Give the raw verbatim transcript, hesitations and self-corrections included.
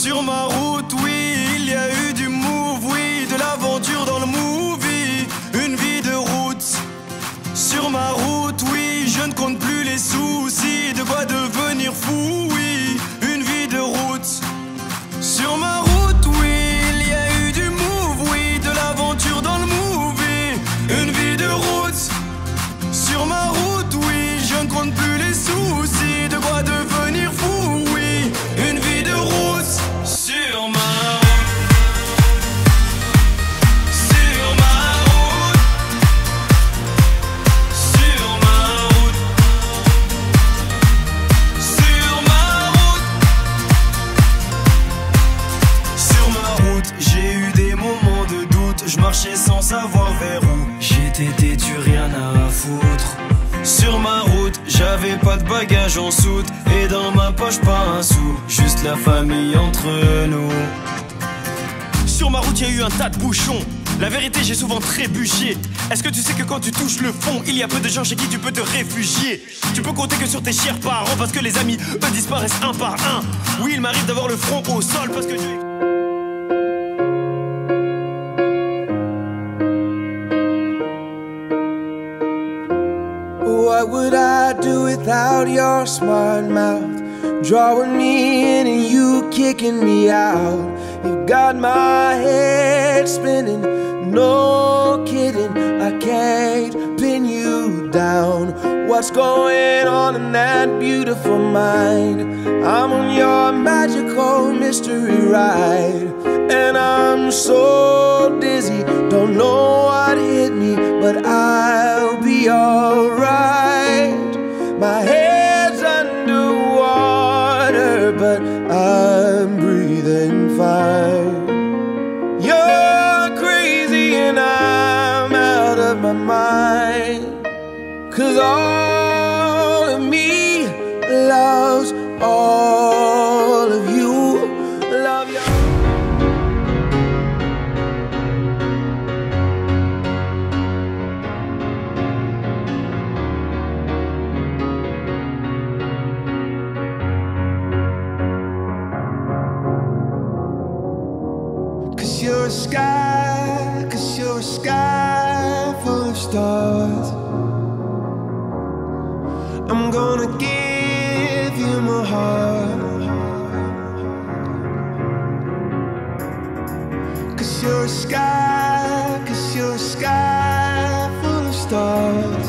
Sur ma route, oui, il y a eu du move, oui, de l'aventure dans le movie, une vie de route. Sur ma route, oui, je ne compte plus les soucis, de quoi devenir fou, oui, une vie de route. Sur ma route, oui, il y a eu du move, oui, de l'aventure dans le movie, une vie de route. Sur ma route, oui, je ne compte plus les soucis, de quoi devenir fou, oui, une vie de route. Sur ma route, sur ma route, sur ma route, sur ma route, sur ma route, j'ai eu des moments de doute, je marchais sans savoir vers où. J'étais têtu, rien à foutre. Sur ma route, j'avais pas de bagages en soute, et dans ma poche pas un sou, juste la famille entre nous. Sur ma route, y a eu un tas de bouchons. La vérité, j'ai souvent trébuché. Est-ce que tu sais que quand tu touches le fond, il y a peu de gens chez qui tu peux te réfugier? Tu peux compter que sur tes chers parents, parce que les amis, eux, disparaissent un par un. Oui, il m'arrive d'avoir le front au sol, parce que Dieu... What would I do without your smart mouth? Drawing me in and you kicking me out. You got my head spinning, no kidding, I can't pin you down. What's going on in that beautiful mind? I'm on your magical mystery ride, and I'm so dizzy, don't know what hit me, but I'll be alright. My head's underwater, but I'm breathing fine. You're crazy and I'm out of my mind, 'cause all of me loves all of you. Love you. You're a sky, 'cause you're a sky full of stars. I'm gonna give you my heart, 'cause you're a sky, 'cause you're a sky full of stars.